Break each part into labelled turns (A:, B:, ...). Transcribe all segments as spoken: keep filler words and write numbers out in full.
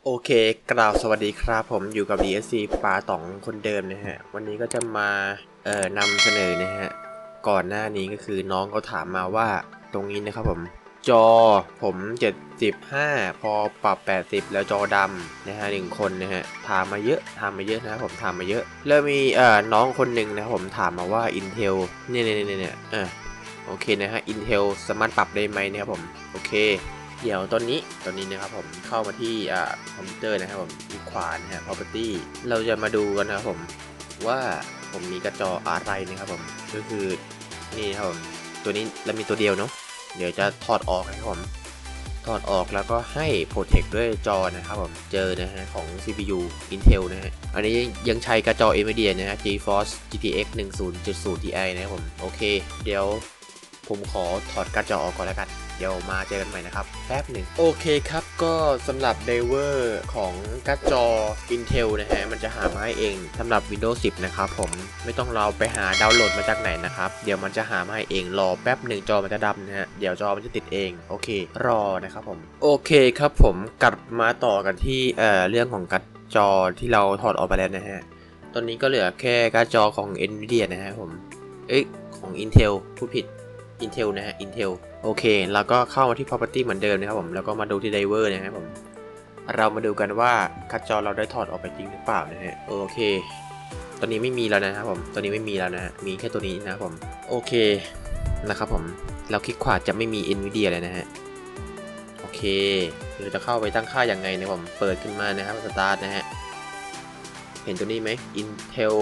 A: โอเคกล่าวสวัสดีครับผมอยู่กับ ดี เอส ซี ปาต๋องคนเดิมนะฮะวันนี้ก็จะมาเอ่อนำเสนอนะฮะก่อนหน้านี้ก็คือน้องเขาถามมาว่าตรงนี้นะครับผมจอผมเจ็ดสิบห้าพอปรับแปดสิบแล้วจอดำนะฮะหนึ่งคนนะฮะถามมาเยอะถามมาเยอะนะครับผมถามมาเยอะแล้วมีเอ่อน้องคนหนึ่งนะครับผมถามมาว่า Intel เนี่ยเนี่ยเนี่ยเนี่ยอ่ะโอเคนะฮะ Intel สามารถปรับได้ไหมนะครับผมโอเคเดี๋ยวตอนนี้ตอนนี้นะครับผมเข้ามาที่อ่าคอมพิวเตอร์นะครับผมที่ขวานะฮะ property เราจะมาดูกันนะครับผมว่าผมมีกระจออะไรนะครับผมก็คือนี่ครับผมตัวนี้เรามีตัวเดียวเนาะเดี๋ยวจะถอดออกนะครับผมถอดออกแล้วก็ให้ protect ด้วยจอนะครับผมเจอนะฮะของ ซี พี ยู Intel นะฮะอันนี้ยังใช้กระจอ Nvidia นะฮะ GeForce จี ที เอ็กซ์ หนึ่งศูนย์เจ็ดศูนย์ ที ไอ นะครับผมโอเคเดี๋ยวผมขอถอดการ์ดจอออกก่อนแล้วกันเดี๋ยวมาเจอกันใหม่นะครับแป๊บหนึ่งโอเคครับก็สำหรับไดเวอร์ของการ์ดจอ Intel นะฮะมันจะหามาให้เองสำหรับ Windows สิบนะครับผมไม่ต้องเราไปหาดาวน์โหลดมาจากไหนนะครับเดี๋ยวมันจะหามาให้เองรอแป๊บหนึ่งจอมันจะดำนะฮะเดี๋ยวจอมันจะติดเองโอเครอนะครับผมโอเคครับผมกลับมาต่อกันที่เอ่อเรื่องของการ์ดจอที่เราถอดออกไปแล้วนะฮะตอนนี้ก็เหลือแค่การ์ดจอของ Nvidia นะฮะผมเอ้ยของ Intel พูดผิด Intel นะฮะ Intel โอเคแล้วก็เข้ามาที่ property เหมือนเดิมนะครับผมแล้วก็มาดูที่ driver นะครับผมเรามาดูกันว่าการ์ดจอเราได้ถอดออกไปจริงหรือเปล่านะฮะโอเคตอนนี้ไม่มีแล้วนะครับผมตอนนี้ไม่มีแล้วนะมีแค่ตัวนี้นะครับผมโอเคนะครับผมเราคลิกขวาจะไม่มี Nvidia เลยนะฮะโอเคเราจะเข้าไปตั้งค่าอย่างไงนะผมเปิดขึ้นมานะครับ start นะฮะเห็นตัวนี้ไหม Intel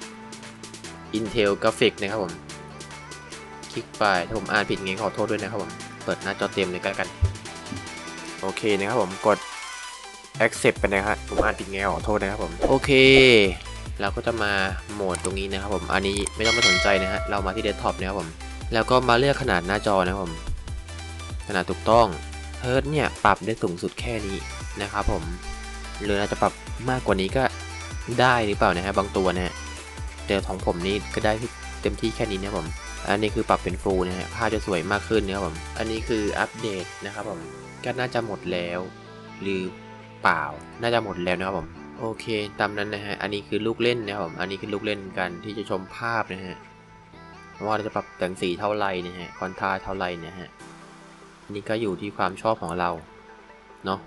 A: Intel Graphics นะครับผมคลิกไปถ้าผมอ่านผิดไงขอโทษด้วยนะครับผมเปิดหน้าจอเต็มเลยกันโอเคนะครับผมกด accept ไปนะครับผมอ่านผิดไงขอโทษนะครับผมโอเคเราก็จะมาโหมดตรงนี้นะครับผมอันนี้ไม่ต้องมาสนใจนะฮะเรามาที่เดสก์ท็อปนะครับผมแล้วก็มาเลือกขนาดหน้าจอนะครับผมขนาดถูกต้องเฮิร์ตเนี่ยปรับได้สูงสุดแค่นี้นะครับผมหรือเราจะปรับมากกว่านี้ก็ได้หรือเปล่านะฮะบางตัวนะฮะแต่ของผมนี่ก็ได้เต็มที่แค่นี้นะผมอันนี้คือปรับเป็นฟูลนะฮะภาพจะสวยมากขึ้นนะครับผมอันนี้คืออัปเดตนะครับผมก็น่าจะหมดแล้วหรือเปล่าน่าจะหมดแล้วนะครับผมโอเคตามนั้นนะฮะอันนี้คือลูกเล่นนะครับผมอันนี้คือลูกเล่นกันที่จะชมภาพนะฮะว่าเราจะปรับแต่งสีเท่าไรนะฮะคอนทราสต์เท่าไรนะฮะอันนี้ก็อยู่ที่ความชอบของเราเนาะ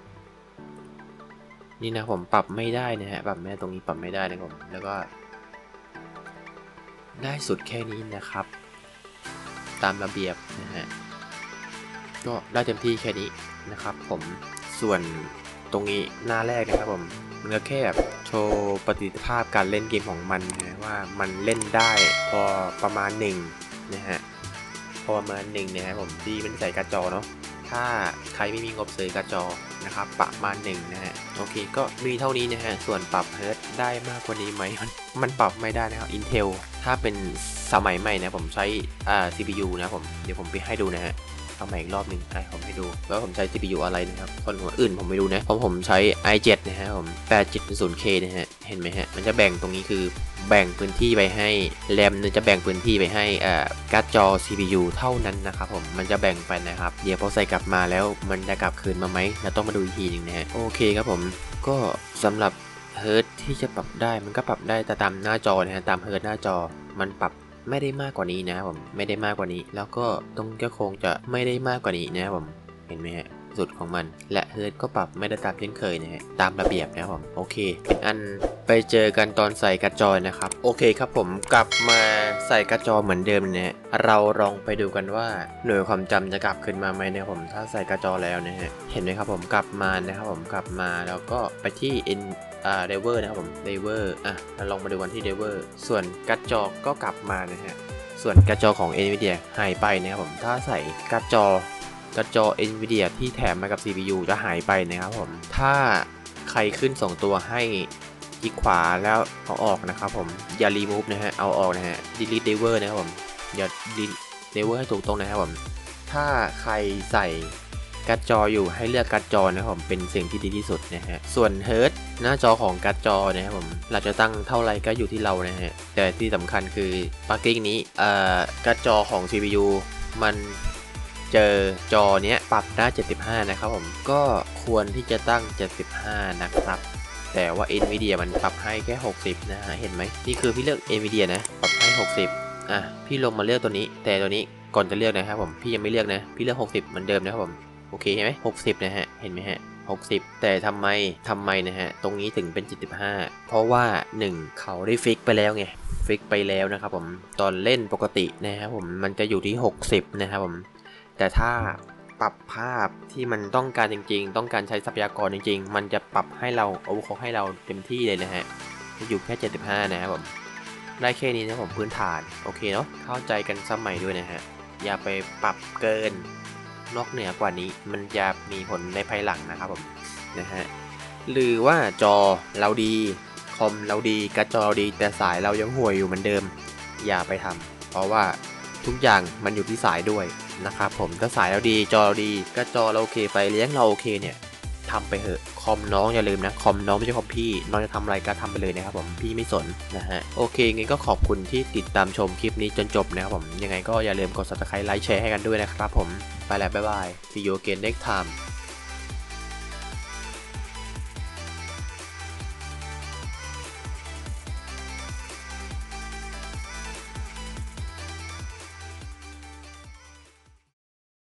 A: นี่นะผมปรับไม่ได้นะฮะปรับไม่ได้ตรงนี้ปรับไม่ได้นะครับผมแล้วก็ได้สุดแค่นี้นะครับตามระเบียบนะฮะก็ได้เต็มที่แค่นี้นะครับผมส่วนตรงนี้หน้าแรกนะครับผมมันก็แค่แบบโชว์ประสิทธิภาพการเล่นเกมของมันนะว่ามันเล่นได้พอประมาณหนึ่งนะฮะพอประมาณหนึ่งนะครับผมที่มันใส่การ์ดจอเนาะถ้าใครไม่มีงบซื้อการ์ดจอนะครับประมาณหนึ่งนะฮะโอเคก็มีเท่านี้นะฮะส่วนปรับเฮิร์ตได้มากกว่านี้ไหมมันมันปรับไม่ได้นะครับ Intel ถ้าเป็นสมัยใหม่นะผมใช้อ่า ซี พี ยู นะผมเดี๋ยวผมไปให้ดูนะฮะเอาใหม่อีกรอบหนึ่งไอ้ผมให้ดูว่าผมใช้ ซี พี ยู อะไรนะครับคนหัวอื่นผมไม่รู้นะเพราะผมใช้ ไอ เซเว่น นะฮะผม แปดเจ็ดศูนย์ เค นะฮะเห็นไหมฮะมันจะแบ่งตรงนี้คือแบ่งพื้นที่ไปให้แรมเนี่ยจะแบ่งพื้นที่ไปให้อ่าการ์ดจอ ซี พี ยู เท่านั้นนะครับผมมันจะแบ่งไปนะครับเดี๋ยวพอใส่กลับมาแล้วมันจะกลับคืนมาไหมเราต้องมาดูอีกทีหนึ่งนะฮะโอเคครับผมก็สำหรับเฮิร์ตที่จะปรับได้มันก็ปรับได้แต่ตามหน้าจอนะฮะตามเฮิร์ตหน้าจอมันปรับไม่ได้มากกว่านี้นะครับผมไม่ได้มากกว่านี้แล้วก็ตรงก็คงจะไม่ได้มากกว่านี้นะครับผมเห็นไหมฮะสุดของมันและเฮิร์ตก็ปรับไม่ได้ตามเช่นเคยนะฮะตามระเบียบนะครับผมโอเคเป็นอันไปเจอกันตอนใส่การ์ดจอนะครับโอเคครับผมกลับมาใส่การ์ดจอเหมือนเดิมนะฮะเราลองไปดูกันว่าหน่วยความจำจะกลับขึ้นมาไหมนะครับผมถ้าใส่การ์ดจอแล้วนะฮะเห็นไหมครับผมกลับมานะครับผมกลับมาแล้วก็ไปที่ N อ่า driver นะครับผม driver อ่ะเราลองมาดูกันที่ driver ส่วนการ์ดจอก็กลับมานะฮะส่วนการ์ดจอของ Nvidia หายไปนะครับผมถ้าใส่การ์ดจอการ์ดจอ Nvidia ที่แถมมากับ ซี พี ยู จะหายไปนะครับผมถ้าใครขึ้นสองตัวให้คลิกขวาแล้วเอาออกนะครับผมอย่า remove นะฮะเอาออกนะฮะ delete driver นะครับผมอย่า delete driver ให้ถูกต้องนะครับผมถ้าใครใส่การ์ดจออยู่ให้เลือกการ์ดจอนะครับผมเป็นสิ่งที่ดีที่สุดนะฮะส่วนเฮิร์ตหน้าจอของการ์ดจอนะครับผมเราจะตั้งเท่าไรก็อยู่ที่เรานะฮะแต่ที่สำคัญคือปาร์กิ้งนี้เอ่อการ์ดจอของ ซี พี ยู มันเจอจอเนี้ยปรับได้เจ็ดสิบห้านะครับผมก็ควรที่จะตั้งเจ็ดสิบห้านะครับแต่ว่า Nvidia มันปรับให้แค่หกสิบนะฮะเห็นไหมนี่คือพี่เลือก Nvidia นะปรับให้หกสิบอ่ะพี่ลงมาเลือกตัวนี้แต่ตัวนี้ก่อนจะเลือกนะครับผมพี่ยังไม่เลือกนะพี่เลือกหกสิบเหมือนเดิมนะครับผมโอเคใช่ไหมหกสิบนะฮะเห็นไหมฮะหกสิบแต่ทำไมทำไมนะฮะตรงนี้ถึงเป็นเจ็ดสิบห้าเพราะว่าหนึ่งเขาได้ฟิกไปแล้วไงฟิกไปแล้วนะครับผมตอนเล่นปกตินะครับผมมันจะอยู่ที่หกสิบนะครับผมแต่ถ้าปรับภาพที่มันต้องการจริงๆต้องการใช้ทรัพยากรจริงๆมันจะปรับให้เราโอเวอร์คล็อกให้เราเต็มที่เลยนะฮะอยู่แค่เจ็ดสิบห้านะครับผมได้แค่นี้นะผมพื้นฐานโอเคเนาะเข้าใจกันสมัยด้วยนะฮะอย่าไปปรับเกินนอกเหนือกว่านี้มันจะมีผลในภายหลังนะครับผมนะฮะหรือว่าจอเราดีคอมเราดีการ์ดจอเราดีแต่สายเรายังห่วยอยู่เหมือนเดิมอย่าไปทำเพราะว่าทุกอย่างมันอยู่ที่สายด้วยนะครับผมถ้าสายเราดีจอเราดีการ์ดจอเราโอเคไฟเลี้ยงเราโอเคเนี่ยทำไปเถอะคอมน้องอย่าลืมนะคอมน้องไม่ใช่คอมพี่น้องจะทำอะไรก็ทำไปเลยนะครับผมพี่ไม่สนนะฮะโอเคงั้นก็ขอบคุณที่ติดตามชมคลิปนี้จนจบนะครับผมยังไงก็อย่าลืมกด ซับสไครบ์ ไลค์แชร์ให้กันด้วยนะครับผมไปแล้วบ๊ายบาย see you again next time